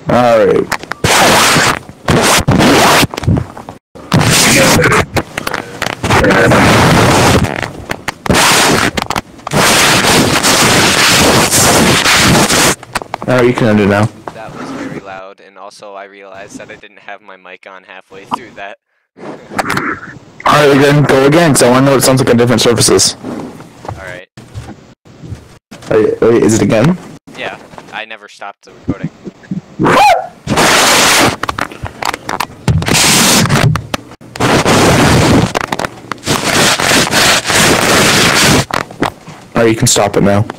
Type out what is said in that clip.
Alright. Alright, you can end it now. That was very loud, and also I realized that I didn't have my mic on halfway through that. Alright, then go again, because I want to know what it sounds like on different surfaces. Alright. Wait, is it again? Yeah, I never stopped the recording. Alright, you can stop it now.